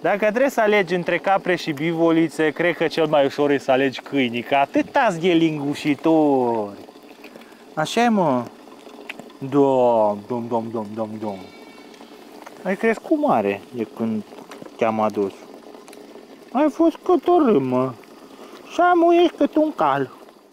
Dacă trebuie să alegi între capre și bivolițe, cred că cel mai ușor e să alegi câinii, că atâta-s de lingușitori. Așa-i, mă? Dom. Ai crescut mare de când te-am adus. Ai fost cătorâm, mă. Și amuiești cât un cal.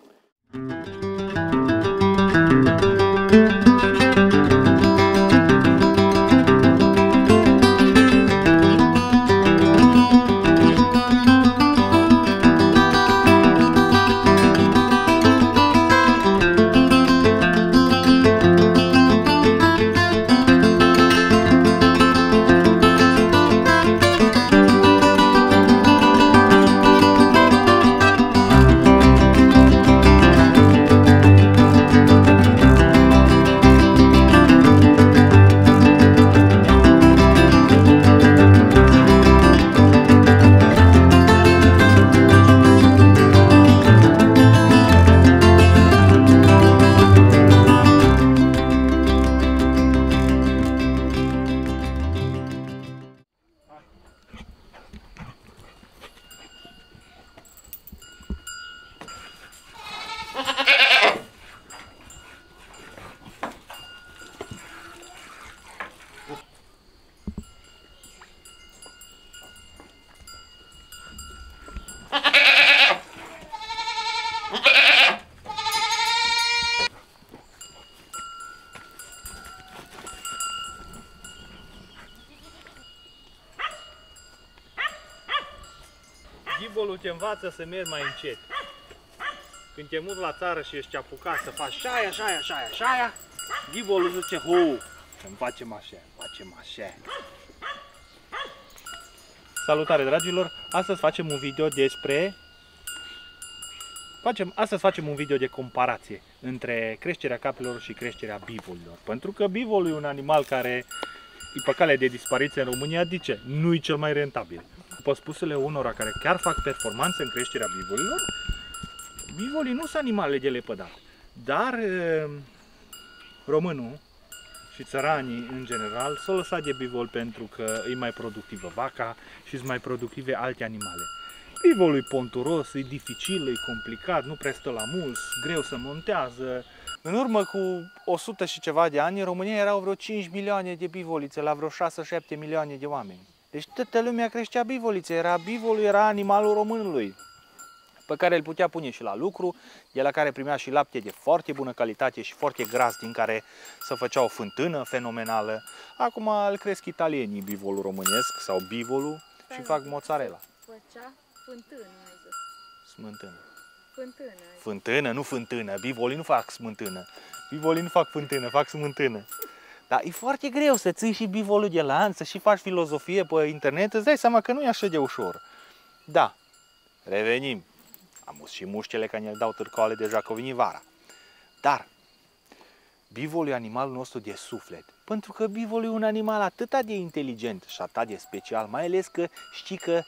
Ghibolul te învață să mergi mai încet. Când te muți la țară și ești apucat să faci șaia, ghibolul zice, să-mi facem așa. Salutare, dragilor! Astăzi facem un video despre... Astăzi facem un video de comparație între creșterea capelor și creșterea bivolilor. Pentru că bivolul e un animal care e pe cale de dispariție în România, de ce? Nu e cel mai rentabil. După spusele unora care chiar fac performanțe în creșterea bivolilor, bivolii nu sunt animale de lepădat. Dar românul și țăranii în general s-au lăsat de bivol pentru că e mai productivă vaca și sunt mai productive alte animale. Bivolul e ponturos, e dificil, e complicat, nu prea stă la mulți, greu să montează. În urmă cu 100 și ceva de ani, în România erau vreo 5 milioane de bivolițe la vreo 6-7 milioane de oameni. Deci toată lumea creștea bivolițe, bivolul era animalul românului, pe care îl putea pune și la lucru, de la care primea și lapte de foarte bună calitate și foarte gras, din care se făcea o fântână fenomenală. Acum îl cresc italienii, bivolul românesc sau bivolul, și fac mozzarella. Făcea fântână, ai zis. Smântână. Fântână. Fântână, nu fântână. Bivolii nu fac smântână. Bivolii nu fac fântână, fac smântână. Dar e foarte greu să ții și bivolul de lanț, să și faci filozofie pe internet, îți dai seama că nu e așa de ușor. Da, revenim. Am și muștele că ne dau târcoale deja că vine vara. Dar bivolul e animalul nostru de suflet. Pentru că bivolul e un animal atât de inteligent și atât de special, mai ales că știi că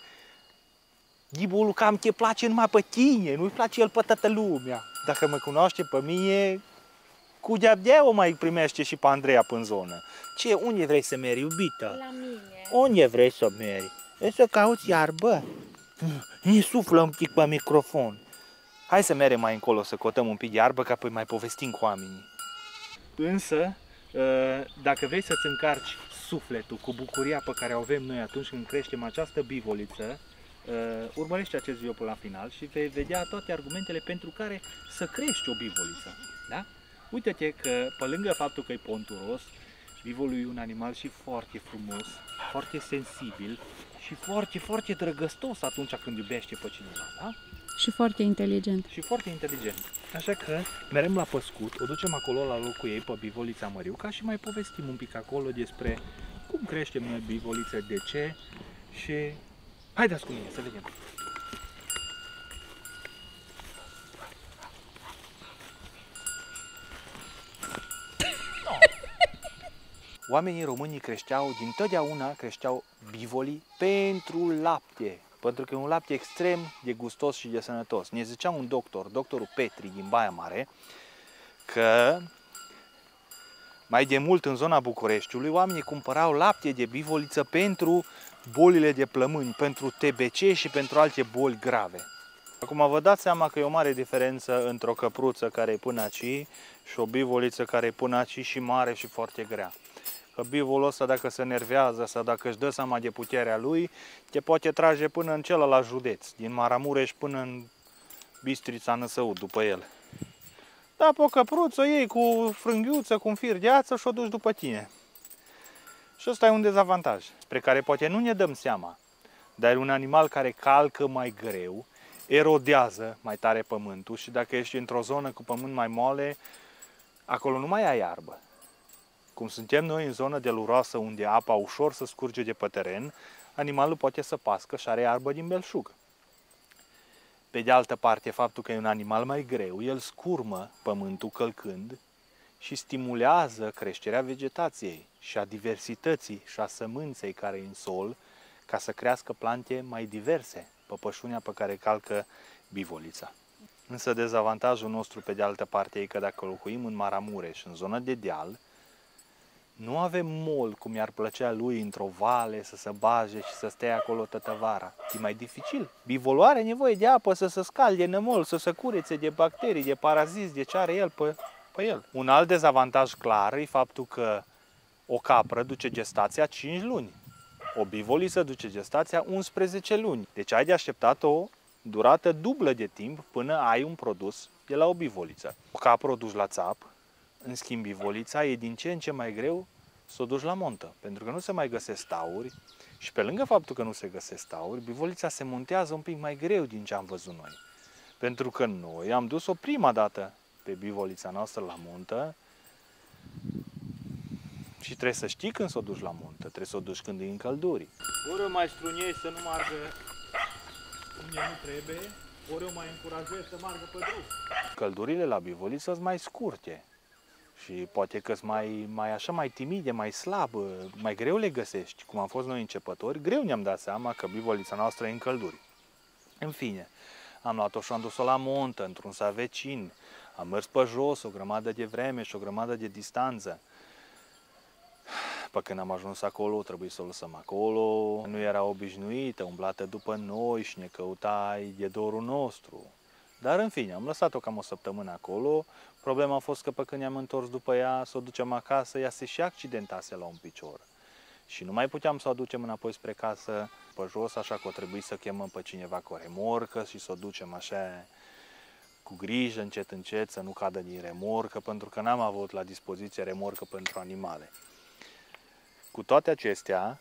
ghibolul cam te place numai pe tine, nu-i place el pe toată lumea. Dacă mă cunoaște pe mine, cu de-abia o mai primește și pe Andreea până în zonă. Ce, unde vrei să mergi, iubită? La mine. Unde vrei să mergi? Vrei să cauți iarbă? Ne suflă un pic pe microfon. Hai să mergem mai încolo, să cotăm un pic de iarbă, ca apoi mai povestim cu oamenii. Însă, dacă vrei să-ți încarci sufletul cu bucuria pe care o avem noi atunci când creștem această bivoliță, urmărește acest video până la final și vei vedea toate argumentele pentru care să crești o bivoliță. Da? Uite-te că, pe lângă faptul că e ponturos, bivolul e un animal și foarte frumos, foarte sensibil și foarte, foarte drăgăstos atunci când iubește pe cineva. Da? Și foarte inteligent. Și foarte inteligent. Așa că merem la păscut, o ducem acolo la locul ei pe bivolița Măriuca și mai povestim un pic acolo despre cum creștem noi bivolițe, de ce și... Haideți cu mine să vedem! Oamenii români dintotdeauna creșteau bivolii pentru lapte. Pentru că e un lapte extrem de gustos și de sănătos. Ne zicea un doctor, doctorul Petri din Baia Mare, că mai de mult în zona Bucureștiului oamenii cumpărau lapte de bivoliță pentru bolile de plămâni, pentru TBC și pentru alte boli grave. Acum vă dați seama că e o mare diferență între o căpruță care e până aici și o bivoliță care e până aici și mare și foarte grea. Că bivolul ăsta, dacă se nervează sau dacă își dă seama de puterea lui, te poate trage până în celălalt județ, din Maramureș până în Bistrița, Năsăud, după el. Da, pe o căpruță o iei cu frânghiuță, cu un fir de ață și o duci după tine. Și ăsta e un dezavantaj, spre care poate nu ne dăm seama, dar e un animal care calcă mai greu, erodează mai tare pământul și dacă ești într-o zonă cu pământ mai moale, acolo nu mai ai iarbă. Cum suntem noi în zonă deluroasă unde apa ușor să scurge de pe teren, animalul poate să pască și are iarbă din belșug. Pe de altă parte, faptul că e un animal mai greu, el scurmă pământul călcând și stimulează creșterea vegetației și a diversității și a sămânței care e în sol, ca să crească plante mai diverse pe pășunea pe care calcă bivolița. Însă dezavantajul nostru, pe de altă parte, e că dacă locuim în Maramureș, în zonă de deal, nu avem mol cum i-ar plăcea lui într-o vale să se bage și să stea acolo toată vara. E mai dificil. Bivolul are nevoie de apă să se scalde în mol, să se curețe de bacterii, de paraziți, de ce are el pe el. Un alt dezavantaj clar e faptul că o capră duce gestația 5 luni. O bivoliță duce gestația 11 luni. Deci ai de așteptat o durată dublă de timp până ai un produs de la o bivoliță. O capră o duci la țap, în schimb bivolița e din ce în ce mai greu să o duci la montă, pentru că nu se mai găsesc tauri și pe lângă faptul că nu se găsesc tauri, bivolița se montează un pic mai greu din ce am văzut noi. Pentru că noi am dus-o prima dată pe bivolița noastră la montă și trebuie să știi când să o duci la montă, trebuie să o duci când e în călduri. Ori o mai strunei să nu meargă unde nu trebuie, ori o mai încurajezi să meargă pe drum. Căldurile la bivoliță sunt mai scurte și poate că sunt mai timide, mai slab, mai greu le găsești. Cum am fost noi începători, greu ne-am dat seama că bivolița noastră e în călduri. În fine, am luat-o și am dus-o la montă, într-un sat vecin, am mers pe jos o grămadă de vreme și o grămadă de distanță. Păi când am ajuns acolo, trebuie să o lăsăm acolo. Nu era obișnuită, umblată după noi și ne căuta de dorul nostru. Dar în fine, am lăsat-o cam o săptămână acolo. Problema a fost că pe când ne-am întors după ea, să o ducem acasă, ea se și accidentase la un picior. Și nu mai puteam să o ducem înapoi spre casă pe jos, așa că o trebuie să chemăm pe cineva cu o remorcă și să o ducem așa cu grijă, încet, încet, să nu cadă din remorcă, pentru că n-am avut la dispoziție remorcă pentru animale. Cu toate acestea,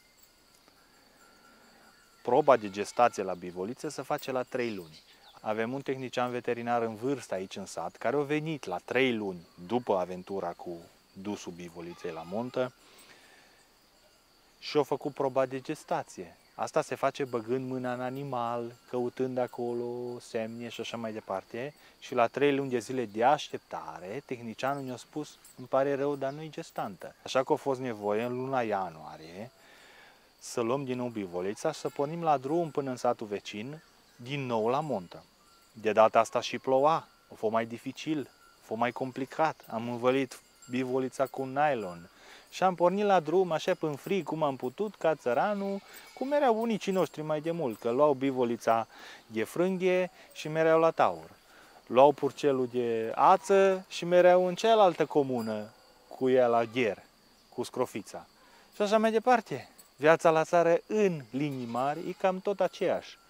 proba de gestație la bivoliță se face la 3 luni. Avem un tehnician veterinar în vârstă aici în sat, care a venit la 3 luni după aventura cu dusul bivoliței la montă și a făcut proba de gestație. Asta se face băgând mâna în animal, căutând acolo semne și așa mai departe. Și la 3 luni de zile de așteptare, tehnicianul ne-a spus: îmi pare rău, dar nu-i gestantă. Așa că a fost nevoie în luna ianuarie să luăm din nou bivolița și să pornim la drum până în satul vecin, din nou la montă. De data asta și ploua, a fost mai dificil, a fost mai complicat. Am învălit bivolița cu un nylon și am pornit la drum așa până frig cum am putut, ca țăranul, cum erau bunicii noștri mai de mult, că luau bivolița de frânghie și mereau la taur. Luau purcelul de ață și mereau în cealaltă comună cu ea la gher, cu scrofița. Și așa mai departe. Viața la țară, în linii mari, e cam tot aceeași.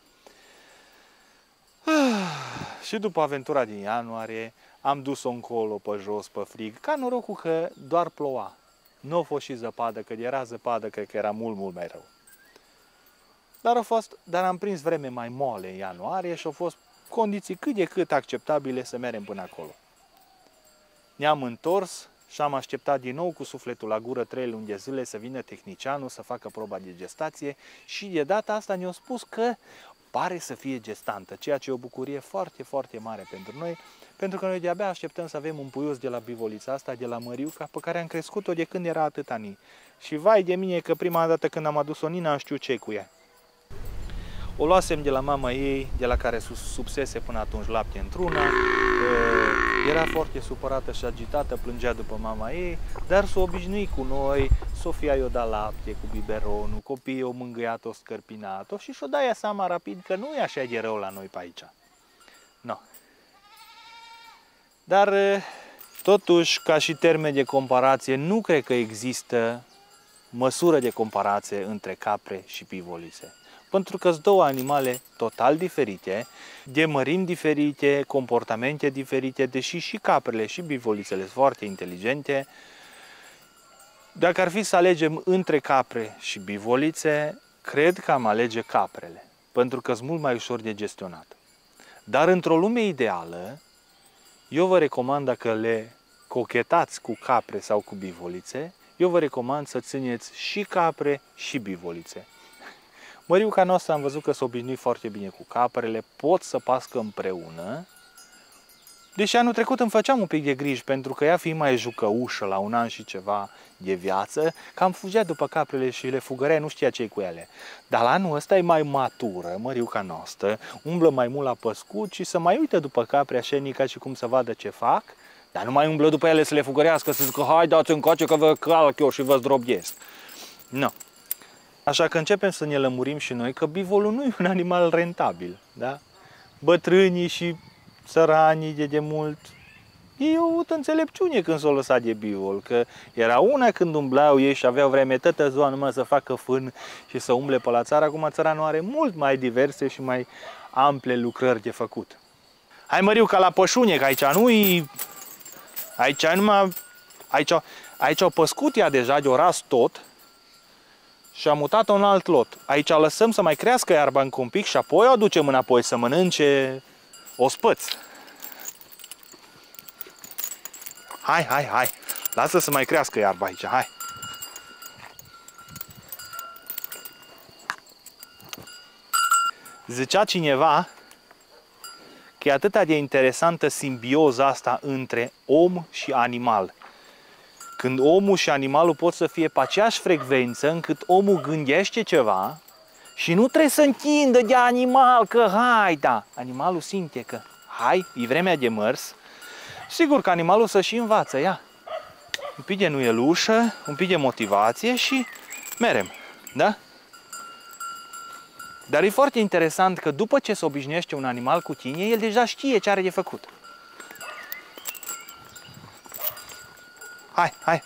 Și după aventura din ianuarie, am dus-o încolo, pe jos, pe frig, ca norocul că doar ploua. Nu a fost și zăpadă, că era zăpadă, cred că era mult, mult mai rău. Dar am prins vreme mai moale în ianuarie și au fost condiții cât de cât acceptabile să mergem până acolo. Ne-am întors și am așteptat din nou cu sufletul la gură 3 luni de zile să vină tehnicianul să facă proba de gestație și de data asta ne-a spus că pare să fie gestantă, ceea ce e o bucurie foarte, foarte mare pentru noi, pentru că noi de-abia așteptăm să avem un puios de la bivolița asta, de la Măriuca, pe care am crescut-o de când era atâta ani. Și vai de mine că prima dată când am adus-o, nici n-am știut ce-i cu ea. O luasem de la mama ei, de la care subsese până atunci lapte într-una, Era foarte supărată și agitată, plângea după mama ei, dar s-o obișnui cu noi, Sofia i-o dat lapte cu biberonul, copiii o mângâiat-o, scărpinat-o și și-o da ea seama rapid că nu e așa de rău la noi pe aici. No. Dar, totuși, ca și termen de comparație, nu cred că există măsură de comparație între capre și bivolițe. Pentru că sunt două animale total diferite, de mărimi diferite, comportamente diferite, deși și caprele și bivolițele sunt foarte inteligente. Dacă ar fi să alegem între capre și bivolițe, cred că am alege caprele, pentru că sunt mult mai ușor de gestionat. Dar într-o lume ideală, eu vă recomand, dacă le cochetați cu capre sau cu bivolițe, eu vă recomand să țineți și capre și bivolițe. Măriuca noastră am văzut că s-a obișnuit foarte bine cu caprele, pot să pască împreună. Deși anul trecut îmi făceam un pic de griji, pentru că ea fiind mai jucăușă la 1 an și ceva de viață, cam fugea după caprele și le fugărea, nu știa ce-i cu ele. Dar la anul ăsta e mai matură, măriuca noastră, umblă mai mult la păscut și să mai uită după capre așa ca și cum să vadă ce fac, dar nu mai umblă după ele să le fugărească, să zică, hai dați încoace că vă calc eu și vă zdrobesc. Nu. Așa că începem să ne lămurim și noi că bivolul nu e un animal rentabil, da? Bătrânii și săranii de demult, ei au avut înțelepciune când s-au lăsat de bivol, că era una când umblau ei și aveau vreme toată ziua numai să facă fân și să umble pe la țară, acum țăranul are mult mai diverse și mai ample lucrări de făcut. Hai Măriuca la pășune, că aici nu-i... Aici numai... Aici au păscut ea deja, de-o ras tot și a mutat-o în alt lot. Aici lăsăm să mai crească iarba încă un pic și apoi o aducem înapoi să mănânce ospăți. Hai, lasă să mai crească iarba aici, hai. Zicea cineva că e atât de interesantă simbioza asta între om și animal. Când omul și animalul pot să fie pe aceeași frecvență, încât omul gândește ceva și nu trebuie să întindă de animal, că hai, da. Animalul simte că hai, e vremea de mers. Sigur că animalul să și învață, ia. Un pic de nuielușă, un pic de motivație și merem, da? Dar e foarte interesant că după ce se obișnuiește un animal cu tine, el deja știe ce are de făcut. Hai.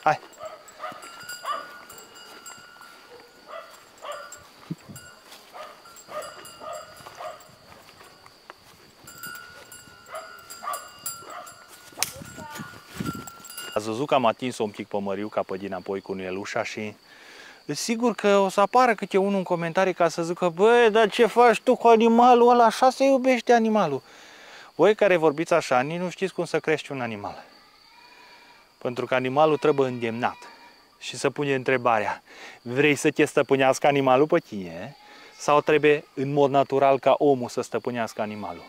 Ați văzut că am atins-o un pic pe Măriuca pe dinapoi cu nuielușa și sigur că o să apară câte unul în comentarii ca să zică, băi, dar ce faci tu cu animalul ăla? Așa se iubește animalul. Voi care vorbiți așa, nici nu știți cum să crești un animal. Pentru că animalul trebuie îndemnat și să pune întrebarea, vrei să te stăpânească animalul pe tine sau trebuie în mod natural ca omul să stăpânească animalul?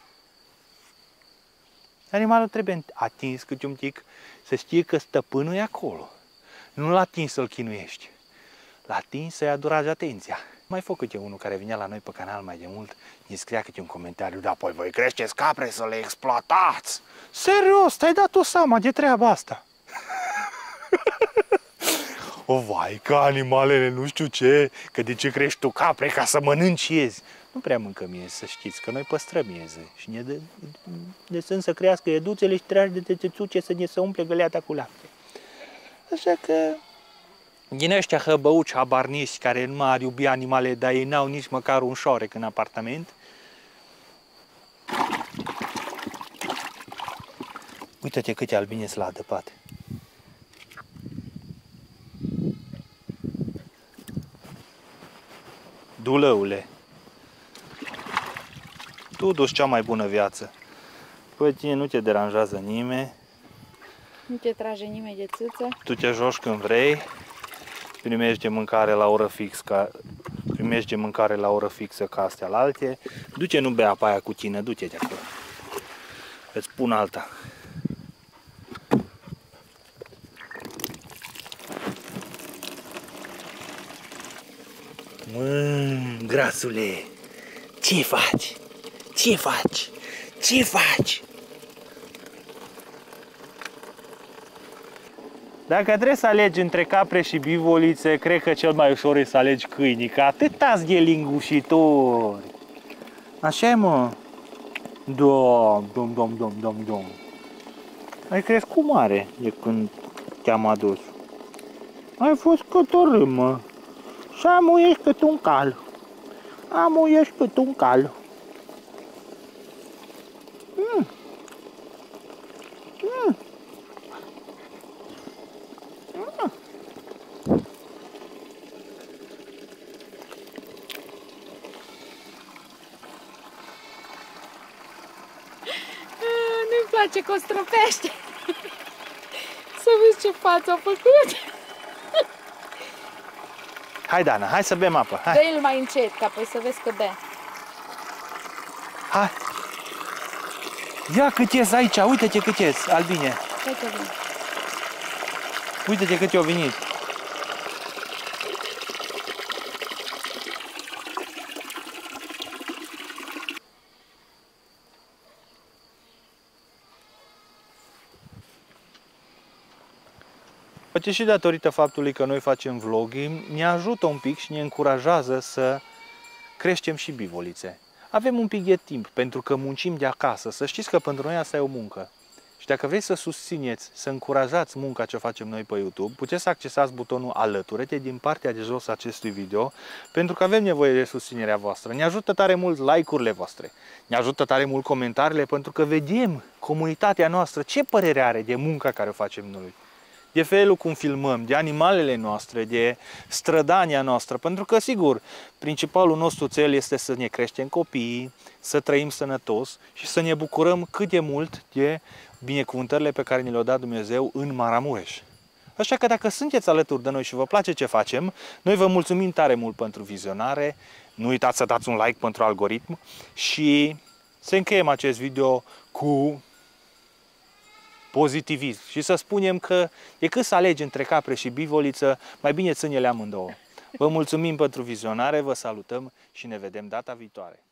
Animalul trebuie atins câte un tic, să știe că stăpânul e acolo. Nu l-a atins să-l chinuiești. L-a atins să-i aduragi atenția. Mai fă câte unul care vinea la noi pe canal mai de mult, îi scria câte un comentariu, da, apoi voi creșteți capre să le exploatați. Serios, te-ai dat o seama de treaba asta? O, vai, că animalele nu știu ce, că de ce crești tu capre ca să mănânci iezi. Nu prea mâncăm miezi, să știți, că noi păstrăm mieze și ne lăsăm să crească eduțele și tragi de tețuțe să ne se umple găleata cu lapte. Așa că din ăștia hăbăuci, habarniști, care nu ar iubi animale, dar ei n-au nici măcar un șorec în apartament. Uită-te câte albine sunt la adăpat. Dulăule, tu duci cea mai bună viață. Pe tine nu te deranjează nimeni. Nu te trage nimeni de țâță. Tu te joci când vrei. Primești de mâncare la oră fixă ca astea la alte. Du-te, nu bea apa aia cu tine, du-te de acolo. Îți pun alta. Grasule, ce faci? Ce faci? Ce faci? Dacă trebuie să alegi între capre și bivolițe, cred că cel mai ușor e să alegi câinii, că atâta-s de lingușitori. Așa e, mă? Dom. Ai crescut mare de când te-am adus. Ai fost cătorâm, mă. Și amuiești cât un cal. Amuiești cât un cal. Nu-i place că o stropește. Să vezi ce față a făcut. Hai, Dana, hai să bem apă. Hai. Dă-l mai încet, ca apoi să vezi că bea. Hai. Ia cât ies aici, uite-te cât ies, albine. Uite-te cât i-au venit. Poate și datorită faptului că noi facem vlogging, ne ajută un pic și ne încurajează să creștem și bivolițe. Avem un pic de timp, pentru că muncim de acasă. Să știți că pentru noi asta e o muncă. Și dacă vreți să susțineți, să încurajați munca ce facem noi pe YouTube, puteți să accesați butonul alătură-te din partea de jos a acestui video, pentru că avem nevoie de susținerea voastră. Ne ajută tare mult like-urile voastre, ne ajută tare mult comentariile, pentru că vedem comunitatea noastră ce părere are de munca care o facem noi, de felul cum filmăm, de animalele noastre, de strădania noastră, pentru că, sigur, principalul nostru cel este să ne creștem copiii, să trăim sănătos și să ne bucurăm cât de mult de binecuvântările pe care ne le-a dat Dumnezeu în Maramureș. Așa că dacă sunteți alături de noi și vă place ce facem, noi vă mulțumim tare mult pentru vizionare, nu uitați să dați un like pentru algoritm și să încheiem acest video cu pozitivism și să spunem că decât să alegi între capre și bivoliță, mai bine ține-le amândouă. Vă mulțumim pentru vizionare, vă salutăm și ne vedem data viitoare.